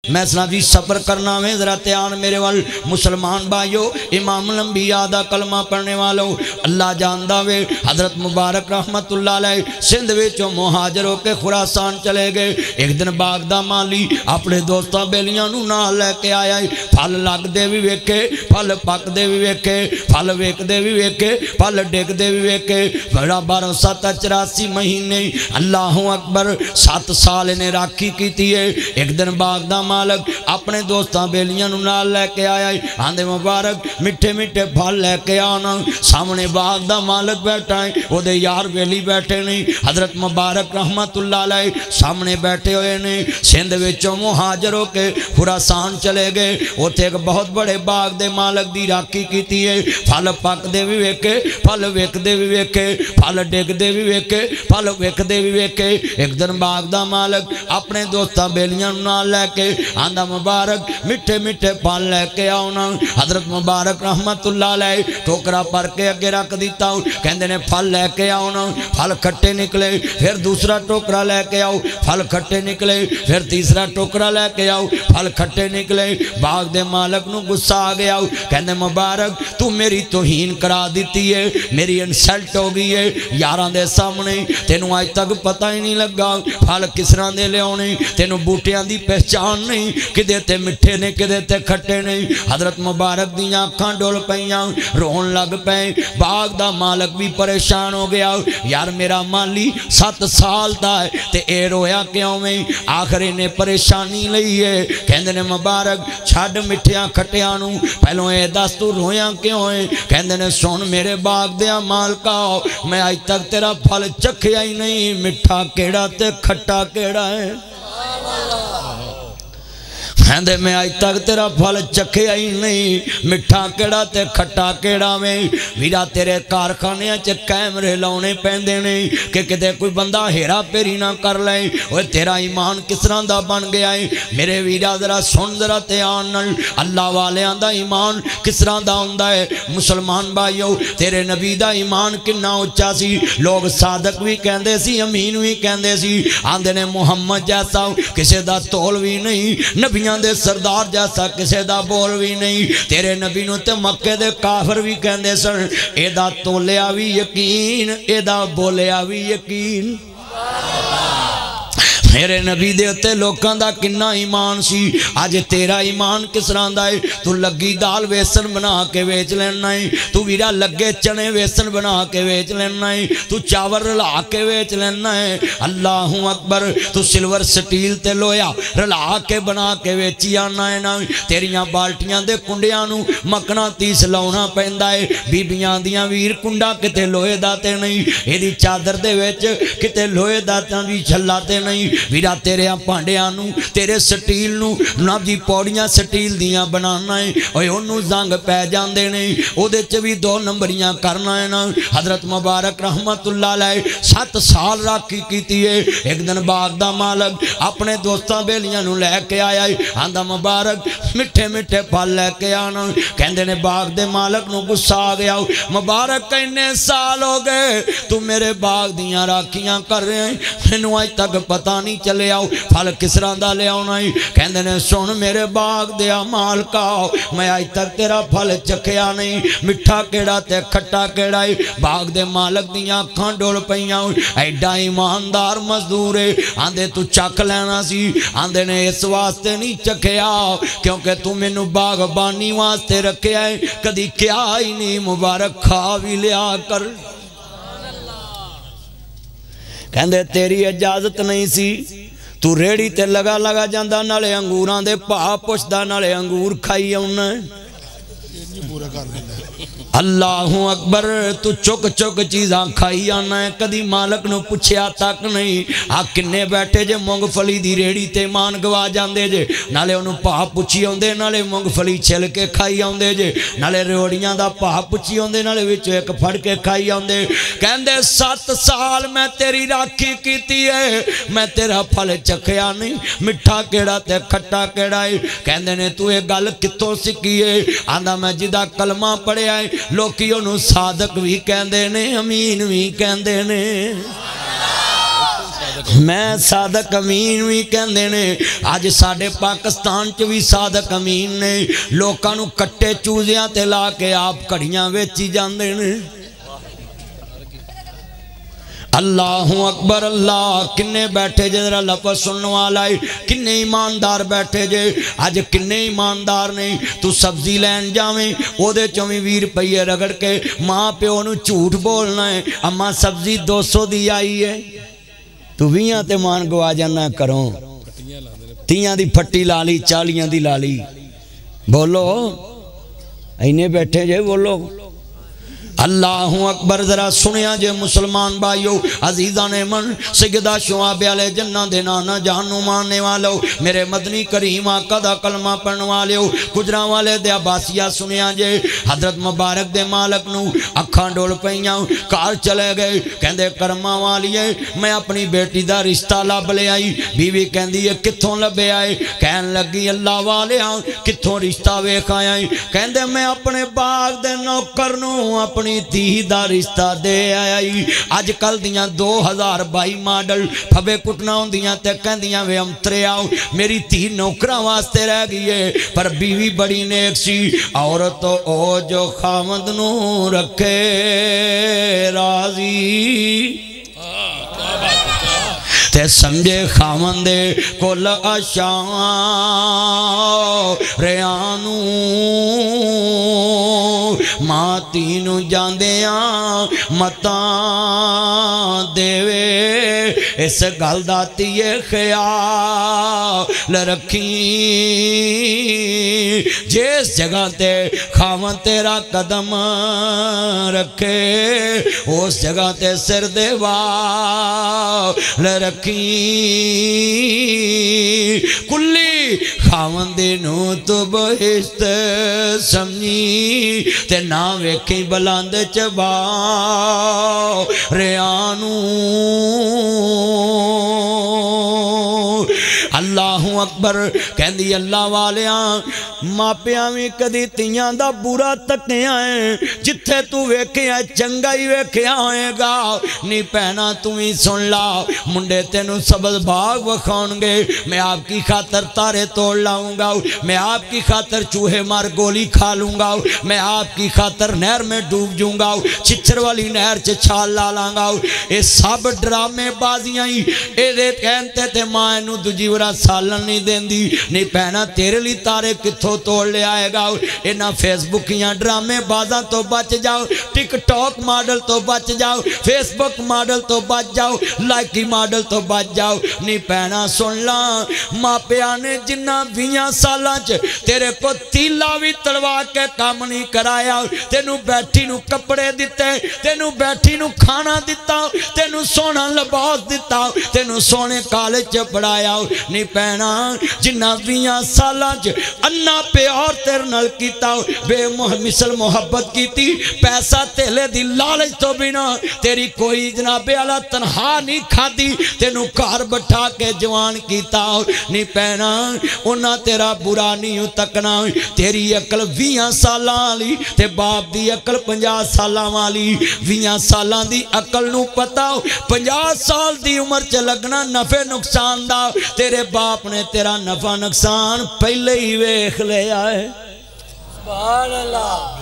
میں سنادی صبر کرنا میں ذرا تیان میرے وال مسلمان بھائیو امام الانبیاء دا کلمہ پڑھنے والوں اللہ جاندہ وے حضرت مبارک رحمت اللہ علیہ سندھ ویچو مہاجر ہو کے خراسان چلے گئے ایک دن باغدہ مالی اپنے دوستہ بیلیاں نو نہ لے کے آیا پھل لگ دے بھی ویکے پھل پک دے بھی ویکے پھل ویک دے بھی ویکے پھل ڈیک دے بھی ویکے بڑا 1284 مہینے اللہ اکبر 7 سال نے راکھی کی تیئے ایک دن باغدہ مالک اپنے دوستاں بیلیاں نو نال لے کے آیا آندے مبارک مٹھے مٹھے پھل لے کے آنا سامنے باغدہ مالک بیٹھا ہے وہ دے یار بیلی بیٹھے نہیں حضرت مبارک رحمت اللہ علیہ سامنے بیٹھے ہوئے نہیں سندھ وچوں مہاجر ہو کے خراسان چلے گئے وہ تھے ایک بہت بڑے باغ دے مالک دی راکھی کی تیئے پھل پک دے بھی ویکے پھل ویک دے بھی ویکے پھل ڈیک دے بھی ویکے پھل ویک دے بھی ویکے ایک دن باغدہ مالک اپنے دوستاں بیلیاں نہ لے کے آندہ مبارک مٹھے مٹھے پھل لے کے آؤنا حضرت مبارک رحمت اللہ علیہ ٹوکرا پر کے اگے رکھ دیتا ہوں کہندے نے پھل لے کے آؤنا پھل کھٹے نکلے پھر دوسرا ٹوکرا لے کے آؤ پھل کھٹے نکلے پھر تیسرا ٹوکرا لے کے آؤ پھل کھٹے نکلے باغ دے مالک نو غصہ آ گیا کہندے مبارک تو میری توہین کرا دیتی ہے میری انسلٹ ہو گئی ہے یاراں دے سامنے تینوں آج تک پتہ ہی نہیں لگا پھل کس طرح دے لے آنے تینوں بوٹیاں دی پہچان نہیں کدے تے مٹھے نے کدے تے کھٹے نہیں حضرت مبارک دیاں آنکھاں ڈول پئیاں رون لگ پئے باغ دا مالک بھی پریشان ہو گیا یار میرا مالی 7 سال دا ہے تے اے رویا کیوں میں آخر انہیں پریشانی لئی ہے کہندے نے مبارک چھاڑ مٹھیاں کھٹیاں نو پہلوں اے دس تو رویاں کیوں ہے کہندے نے سن میرے باغ دیا مالکا میں آج تک تیرا پھل چکھیا ہی نہیں مٹھا کیڑا تے کھٹا کیڑا ہے کہندے میں آج تک تیرا پھل چکھیا ہی نہیں مٹھا کیڑا تے کھٹا کیڑا میں ویرا تیرے کارخانے چ کیمرے لاؤنے پیندے نہیں کہ کدے کوئی بندہ ہیرا پیری نہ کر لے اوے تیرا ایمان کس طرح دا بن گیا ہے میرے ویرا ذرا سن ذرا دھیان نال اللہ والیاں دا ایمان کس طرح دا ہوندا ہے مسلمان بھائیو تیرے نبی دا ایمان کنا اونچا سی لوگ صادق بھی کہندے سی امین بھی کہندے سی آندے نے محمد جیسا کسے دا تول بھی نہیں نبیاں دے سردار جیسا کسے دا بول بھی نہیں تیرے نبی نو تے مکے دے کافر بھی کہندے سن اے دا تولیا بھی یقین اے دا بولیا بھی یقین میرے نبی دے تے لوکاں دا کنا ایمان سی آج تیرا ایمان کس طرح دا ہے تو لگی دال ویسن بنا کے ویچ لینا ہے تو ویرا لگے چنے ویسن بنا کے ویچ لینا ہے تو چاور رلا کے ویچ لینا ہے اللہ اکبر تو سلور سٹیل تے لویا رلا کے بنا کے ویچی آنا ہے نا تیریاں بالٹیاں دے کنڈیاں نو مکنا تیس لاؤنا پیندا ہے بیبیاں دیاں ویر کنڈا کتے لوہے داتے نہیں ایدی چادر دے ویچ کتے لوہے داتے بھی چھلاتے نہیں ویرا تیرے پانڈیاں نو تیرے سٹیل نو نا جی پوڑیاں سٹیل دیاں بنانا ہے اوہ انہوں زنگ پہ جاندے نہیں او دے چوی 2 نمبریاں کرنا ہے نا حضرت مبارک رحمت اللہ علیہ 7 سال راکھی کیتی ہے ایک دن باغدہ مالک اپنے دوستاں بیلیاں نو لے کے آیا ہے آندہ مبارک مٹھے مٹھے پھل لے کے آنا کہندے نے باغ دے مالک نو غصہ آ گیا مبارک کہنے سال ہو گئے تو میرے باغ دیاں راکھیاں کر رہے ہیں مینوں آج تک پتہ نہیں چلے آؤ پھل کس طرح دا لے آنا ہی کہندے نے سن میرے باغ دیا مالکا میں آج تک تیرا پھل چکھیا نہیں مٹھا کیڑا تے کھٹا کیڑا ہے باغ دے مالک دیاں آنکھاں ڈول پئیاں ایڈا ایماندار مزدور ہے آندے تو چک لینا سی آندے نے اس واسطے نہیں چکھیا کیونکہ تو مینوں باغبانی واسطے رکھیا ہے کدی کیا ہی نہیں مبارک کھا بھی لیا کر کہندے تیری اجازت نہیں سی تو ریڑی تے لگا لگا جاندہ نالے انگوراں دے پا پوچھدا نالے انگور کھائی آؤنا اللہ اکبر تو چک چک چیزاں کھائی آنا ہے کدی مالک نو پوچھیا تک نہیں کنے بیٹھے جے مونگ فلی دی ریڑی تے مان گوا جاندے جے نالے انہوں پا پوچھی ہوندے نالے مونگ فلی چھل کے کھائی ہوندے جے نالے ریوڑیاں دا پا پوچھی ہوندے نالے وچو ایک پھڑ کے کھائی ہوندے کہندے 7 سال میں تیری راکھی کیتی ہے میں تیرا پھل چکھیا نہیں مٹھا کیڑا تے کھٹا کیڑا ہے کہندے نے تو یہ گل کتوں سکی ہے آندہ میں جدہ کلمہ پڑھے آئے لوکی انہوں صادق بھی کہندے نے امین بھی کہندے نے میں صادق امین بھی کہندے نے آج ساڑھے پاکستان چ بھی صادق امین نے لوکاں نو کٹے چوزیاں تے لا کے آپ کڑیاں ویچی جاندے نے اللہ اکبر اللہ کنے بیٹھے جے ذرا لفظ سننے والا ہے کنے ایماندار بیٹھے جے آج کنے ایماندار نہیں تو سبزی لین جاویں او دے 20 روپے رگڑ کے ماں پیو نو جھوٹ بولنا ہے اما سبزی 200 دی آئی ہے تو 20 تے مان گوا جانا کروں 30 دی پھٹی لالی 40 دی لالی بولو اینے بیٹھے جے بولو اللہ اکبر ذرا سنیا جے مسلمان بھائیو عزیزان من سیدہ شعیب علیہ جنہ دے نانا جانو ماننے والو میرے مدنی کریم آقا دا کلمہ پڑھن والے کجرا والے دے عباسیہ سنیا جے حضرت مبارک دے مالک نو اکھاں ڈول پئیاں کار چلے گئے کہندے کرما والیے میں اپنی بیٹی دا رشتہ لب لے آئی بیوی کہندی ہے کتھوں لبے آئے کہن لگی اللہ والے کتھوں رشتہ ویکھ آئے کہندے میں اپنے باغ دے نوکر نو اپنی تیہ دا رشتہ دے آئی آج کل دیاں 2022 ماڈل پھبے کٹنا ہوں دیاں تے کہن دیاں وے امترے آؤ میری تیہ نوکرہ واسطے رہ گئی ہے پر بیوی بڑی نیک سی عورت او جو خامد نو رکھے راضی تے سمجھے خامندے کل اشان ریانو ماں تینو جاندیاں متاں دیوے اس گل داتی خیال رکھی جس جگہ تے خامن تیرا قدم رکھے اس جگہ تے سر دیوال رکھی کلی خامن دینو تو بہشت سمجھی تے نا ویکھیں بلاند چبا ریانو اللہ اکبر کہندی اللہ والیاں ماپیاں بھی کدی تیاں دا برا تکیاں ہیں جتھے تو ویکھیا چنگا ہی ویکھیا ہوئے گا نہیں پہنا تمہیں سن لا منڈے تینو سبز بھاگ وکھاؤں گے میں آپ کی خاطر تارے توڑ لاؤں گا میں آپ کی خاطر چوہے مار گولی کھا لوں گا میں آپ کی خاطر نہر میں ڈوب جوں گا چچر والی نہر چے چھال لالاں گا اے سب ڈرامے بازیاں ہی اے دے کہنتے تھے ماں نو دجی ورہ سالن نہیں دین دی نہیں پہنا تیرے لی تارے کتھو توڑ لے آئے گا اینا فیس بکیاں ڈرامے بازاں تو بچ جاؤ ٹک ٹاک ماڈل تو بچ جاؤ فیس بک ماڈل تو بچ جاؤ لائکی ماڈل تو بچ جاؤ نہیں پہنا سن لا ماں پیانے جنہ 20 سالاں چ تیرے کو تیلا بھی تڑوا کے کام نہیں کرایا تینو بیٹھی نو کپڑے دیتے تینو بیٹھی نو کھانا دیتا تینو سونا لباس دیتا تینو سونے کالج چ پڑھایا نہیں پہنا جنہ 20 سالاں چ انا پیار تیر نل کیتا بے مثل محبت کیتی پیسہ تیلے دی لالچ تو بنا تیری کوئی جناب اعلیٰ تنہا نہیں کھا دی تینو کار بٹھا کے جوان کیتا نہیں پہنا انہاں تیرا برا نہیں تکنا تیری عقل 20 سالاں لی تے باپ دی عقل 50 سالاں والی 20 سالاں دی عقل نو پتا 50 سال دی عمر چ لگنا نفع نقصان دا تیرے باپ نے تیرا نفع نقصان پہلے ہی ویکھ لیا ہے سبحان اللہ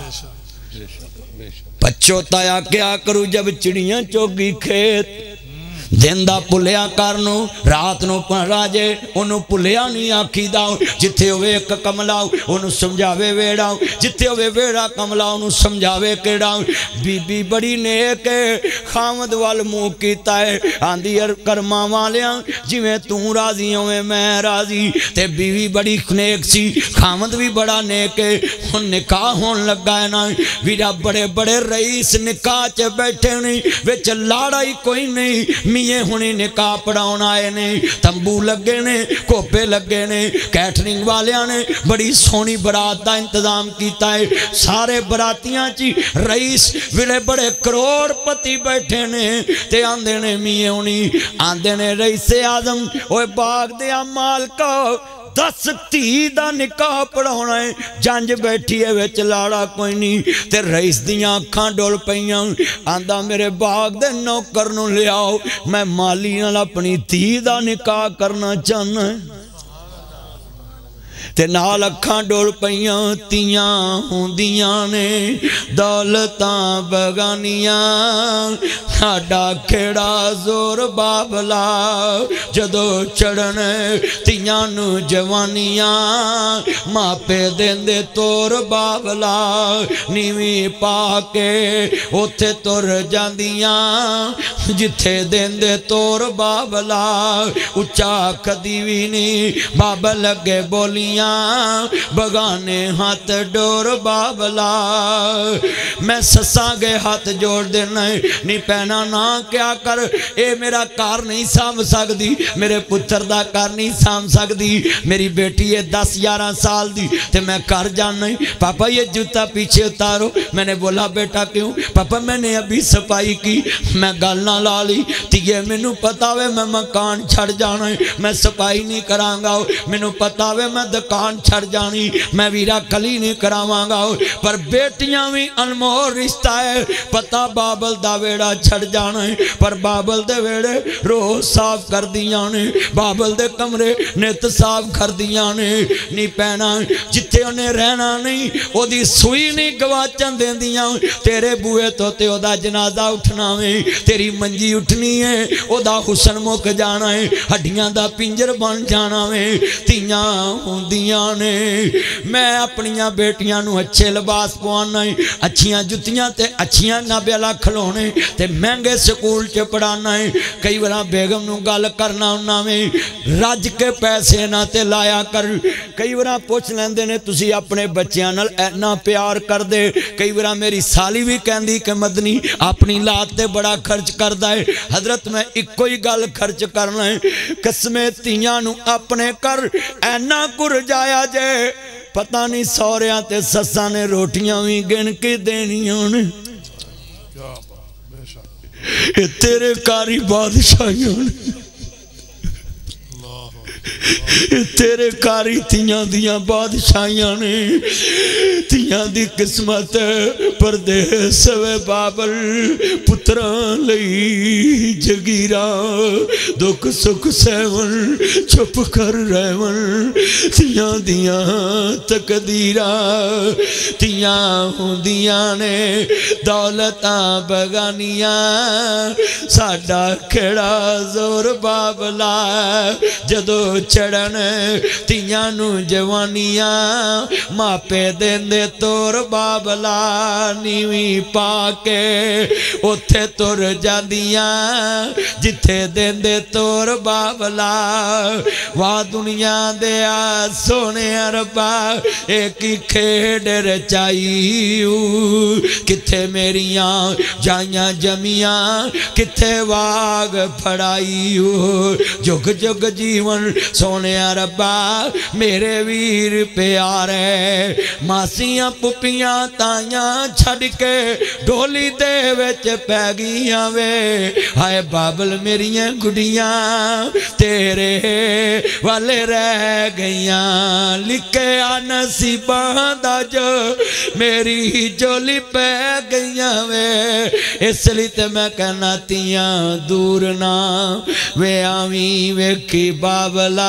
پچھو تایا کیا کرو جب چڑیاں چوگی کھیت دیندہ پلیا کرنو رات نو راجے انہوں پلیا نہیں آکھی داؤ جتھے ہوئے ایک کملاؤ انہوں سمجھاوے ویڑاؤ جتھے ہوئے ویڑا کملاؤ انہوں سمجھاوے کیڑاؤ بی بی بڑی نیک ہے خامد والمو کیتا ہے آندھی کرما والیاں جویں توں راضی ہوئے میں راضی تے بیوی بڑی نیک سی خامد بھی بڑا نیک ہے ان نکاح ہون لگا ہے نا ویڈا بڑے بڑے رئیس نکاح چے بیٹھے نہیں ویچ لاڑائی کوئی نہیں میے ہونی نکاح پڑھاؤن آئے نے تمبو لگے نے کوپے لگے نے کیٹرنگ والیاں نے بڑی سونی برات دا انتظام کیتا ہے سارے براتیاں چی رئیس ویلے بڑے کروڑ پتی بیٹھے نے تے آندے نے میے ہونی آندے نے رئیس اعظم اوے باغ دیا مال کو 10 धी दा निकाह पढ़ाउणा है जंज बैठी है विच लाड़ा कोई नहीं ते रईस दियां अखां डुल पईयां आंदा मेरे बाग दे नौकर नूं लियाओ मैं माली नाल अपनी धी दा निकाह करना चाहना ते नाल अखां डोल पईयां तियां हुंदियां ने दौलतां बगानियां साडा खेड़ा जोर बाबला जदों चढ़न तियां नूं जवानियां मापे देंदे तोर बाबला नीवीं पा के उत्थे तुर जांदियां जिथे देंदे तोर बाबला उच्चा कदी भी नहीं बाबल अगे बोलियां बगाने हाथ डोर बाबला मैं ससा गए हाथ जोड़ देना नहीं पैना ना क्या कर ए मेरा कार नहीं साम सकती मेरे पुत्र दा कार नहीं साम सकती मेरी बेटी है 10-11 साल दी ते मैं कर जाना पापा ये जूता पीछे उतारो मैंने बोला बेटा क्यों पापा मैंने अभी सफाई की मैं गल ना ला ली तिये मैनू पता वे मैं मकान छड़ जाना मैं सफाई नहीं करांगा मैनू पता वे मैं दुकान छड़ जानी मैं वीरा कली नहीं करावांगा पर बेटियां भी अनमोल रिश्ता है पता बाबल दा वेड़ा छड़ जाना है पर बाबल दे वेड़े रोज साफ कर दियां ने बाबल दे कमरे नित साफ कर दियां ने नहीं पैना जिथे उन्हें रहना नहीं ओदी सुई नहीं गवाचन देंदियां तेरे बूहे तो ते ओदा जनाजा उठना वे तेरी मंजी उठनी है ओदा हुसन मुक जाना है हड्डियां दा पिंजर बन जाना वे तियां हुंदियां ने मैं अपनियां बेटियां नूं अच्छे लिबास पवाना है अच्छियां जुत्तियां ते अच्छियां नाबेला खिलौने ते महंगे स्कूल च पढ़ाना है कई बार बेगम नूं गल करना उन्ना में रज के पैसे ना ते लाया कर कई बार पुछ लैंदे ने तुसी अपने बच्चियां नाल इन्ना प्यार कर दे कई बार मेरी साली भी कहंदी कि मदनी अपनी लात ते बड़ा खर्च करदा है हजरत मैं इक्को ही गल खर्च करना है कसमे तियां नूं अपने कर इन्ना कुरजाया जे पता नहीं सौरियां ते सस्सां ने रोटियां भी गिन के देनियां ने तेरे कारी बादशाहियां ने तेरे कारी तियां दियां बादशाहियां ने तियां दी किस्मत परदेस वे बाबल पुत्रां लई जगीरा दुख सुख सहवन चुप कर रहवन तियां दियां तकदीरा तियां हुंदियां ने दौलतां बगानियां साडा खेड़ा जोर बाबला जदों चढ़न तियां नूं जवानियां मापे देंदे तोर बाबला नीवीं पा के उत्थे तुर जांदियां जिथे देंदे तोर बाबला वाह दुनिया दे सोने रब्बा एक ही खेड रचाई किथे मेरियां जाइयां जमियां किथे वाग फड़ाई जुग जुग जीवन सोने रब्बा मेरे वीर प्यारे मासियां पुपियां ताइयां छड़ के डोली दे विच पै गईयां वे हाय बाबल मेरियां गुड़ियां तेरे वाले रह गईयां लिखे नसीबां दा जो मेरी झोली पै गईयां वे इसलिए ते मैं कहना तियां दूर ना वे आवी वेखी बाबला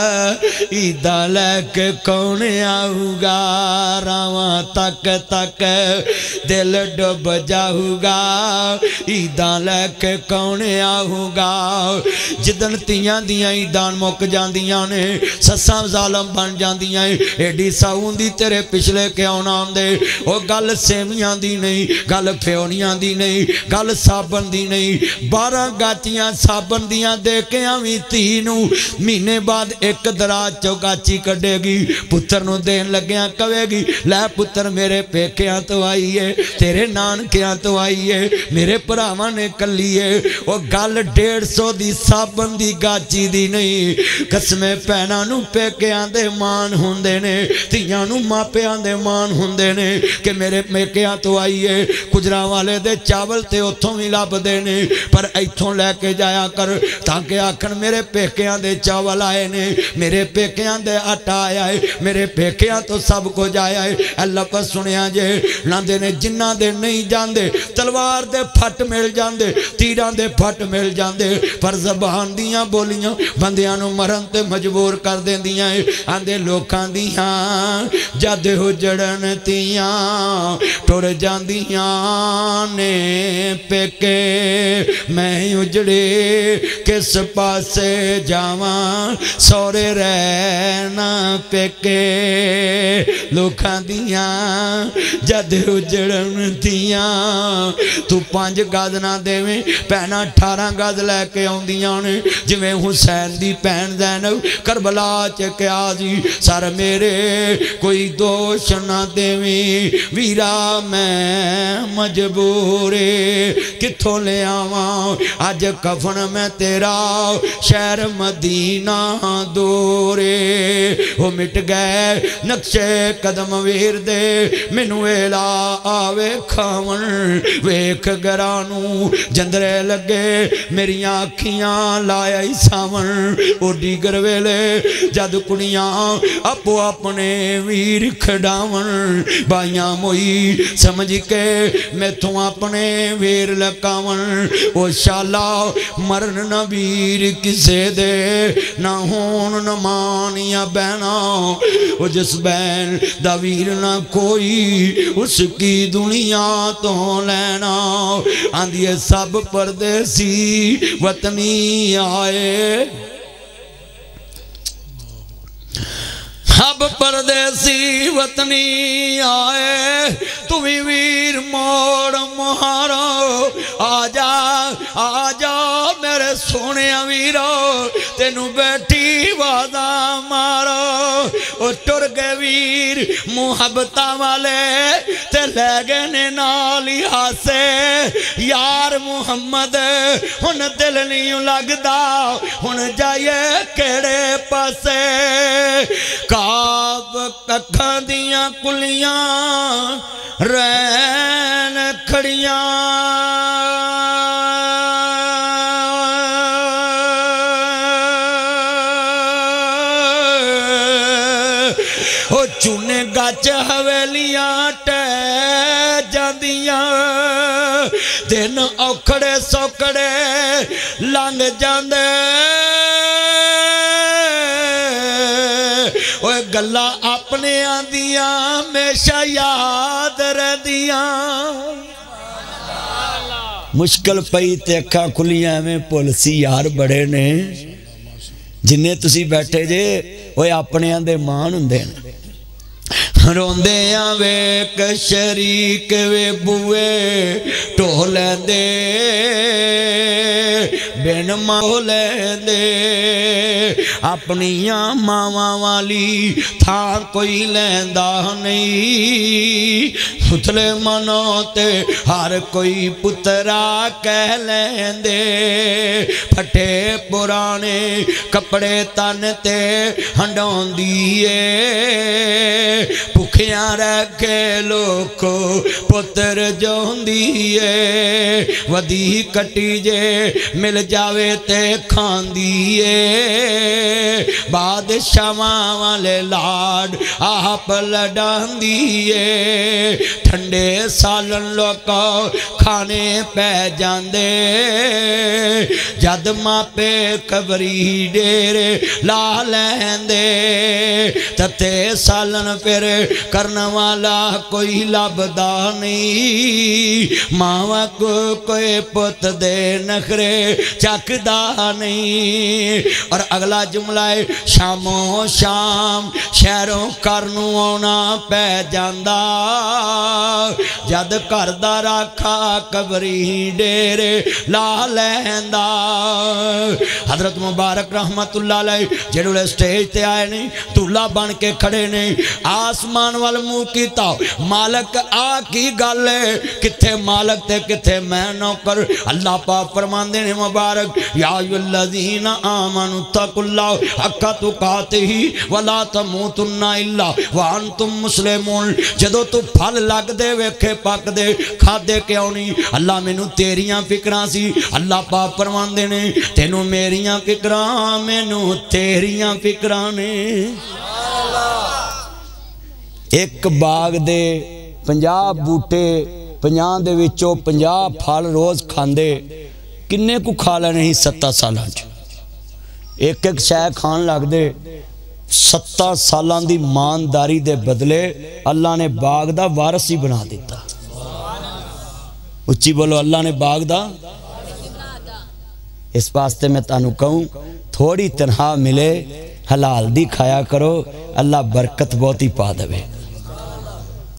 ईदा लैके कौन आऊगा रावां तक तक दिल डुब जाऊगा ईदा लैके कौन आऊगा जिदन तियां दियां ईदां मुक जांदियां ने सस्सां जालम बन जांदियां एडी साउंदी तेरे पिछले क्यों ना आंदे ओ गल सेवियां दी नहीं गल फ्योनियां दी नहीं गल साबन दी नहीं 12 गाचियां साबन दियां दे के आवी धी नूं महीने बाद एक दराज चौगाची कढ़ेगी पुत्र नूं देन लग्या कहेगी लै पुत्र मेरे पेकियां तो आई है तेरे नानकियां तो आई है मेरे भरावां ने कली है वो गल 150 दी साबन दी गाची दी नहीं कसमे भैणां नूं पेकियां दे मान हुंदे ने धीआं नूं मापियां दे मान हुंदे ने कि मेरे पेकियां तो आई है गुजरां वाले दे चावल ते उत्थों भी लभदे ने पर इत्थों लैके जाया कर ताकि आखण मेरे पेकियां दे चावल چاول آئے نے میرے پیکیاں دے آٹا آیا ہے میرے پیکیاں تو سب کو جایا ہے اللہ پر سنیا جے لاندے نے جنہ دے نہیں جاندے تلوار دے پھٹ مل جاندے تیران دے پھٹ مل جاندے پر زبان دیاں بولیاں بندیاں نو مرن تے مجبور کر دیں دیاں آندے لوکاں دیاں جد ہو جڑن تیاں ٹور جاندیاں نے پیکے میں اجڑے کس پاسے جاواں سورے رہنا پیکے لوکاں دیاں جد اجڑن تیاں تو 5 گز نہ دیویں پہنا 18 گز لے کے آندیاں نے جویں حسین دی پہن زینب کربلا چکے آزی سر میرے کوئی دوش نہ دیویں ویرا میں مجبورے کتھوں لے آواں آج کفن میں تیرا شہر مدینہ دورے وہ مٹ گئے نقشے قدم ویر دے منو ایلا آوے کھاون ویک گرانو جندرے لگے میری آنکھیاں لایا ہی ساون او دیگر ویلے جد کڑیاں اپو اپنے ویر کھڑاون بائیاں موئی سمجھ کے میں تو اپنے ویر لکاون او شالا مرن نہ ویر کسے دے نہ ہون نہ مانیا بہنا او جس بین دا ویر نہ کوئی اس کی دنیا تو لینا آندھیے سب پردیسی وطنی آئے اب پردیسی وطنی آئے تو بھی ویر موڑ مہارو آجا میرے سونے ویرو تینو بیٹھی وعدہ مارو او ٹر گئے ویر محبتہ والے تے لے گئے نے نالی ہاسے یار محمد ہن دل نہیں لگدا ہن جائے کیڑے پاسے کعب ککھاں دیاں کلیاں رین کھڑیاں او چونے گاچ حویلیاں ٹے جاندیاں دن اوکھڑے سوکڑے لنگ جاندے اوہ گلہ اپنے آندیاں ہمیشہ یاد رہدیاں مشکل پئی تے اکھاں کھلیاں میں پولیسی یار بڑے نے جنہیں تسی بیٹھے جے وہ اپنے آندے مان ہوندے نے روندے ویک شریک وے بوئے ٹولے دے بین مولے دے اپنیاں ماواں والی تھا کوئی لیندہ نہیں ستلے منو تے ہر کوئی پترا کہہ لیندے پھٹے پرانے کپڑے تن تے ہنڈون دیئے بھکیاں رکھے لوکو پتر جون دیئے ودی کٹی جے مل جاوے تے کھان دیئے بادشاہاں والے لاڈ آپ لڈان دیئے ٹھنڈے سالن لوکو کھانے پہ جاندے جد ماں پہ قبری ڈیرے لا لیندے تتے سالن پھر کرنا والا کوئی لابدہ نہیں ماں کو کوئی پت دے نخرے چکدہ نہیں اور اگلا جملہ ہے شاموں شام شہروں کرنوں آنا پہ جاندہ جد کردہ رکھا قبری ڈیرے لا لیندہ حضرت مبارک رحمت اللہ علیہ جڑولے سٹیج تے آئے نہیں دولہ بن کے کھڑے نہیں آسمان وال منہ کیتا مالک آ کی گل ہے کتھے مالک تے کتھے میں نوکر اللہ پاک فرماندے نے مبارک یا ایھا الذین آمنوا اتقوا اللہ حق تقاتہ ولا تموتن الا وانتم مسلمون جدو تو پھل لگ دے ویکھے پک دے کھا دے کیوں نہیں اللہ مینوں تیریاں فکراں سی اللہ پاک فرماندے نے تینوں میریاں فکراں مینوں تیریاں فکراں نے ایک باغ دے 50 بوٹے 50 دے وچوں 50 پھل روز کھاندے کنے کو کھا لینے ہی 7 سالاں ایک ایک شے کھان لگ دے 7 سالاں دی مانداری دے بدلے اللہ نے باغ دا وارث ہی بنا دیتا اچھی بولو اللہ نے باغ دا اس واسطے میں تانوں کہوں تھوڑی تنہا ملے حلال دی کھایا کرو اللہ برکت بہت ہی پا دے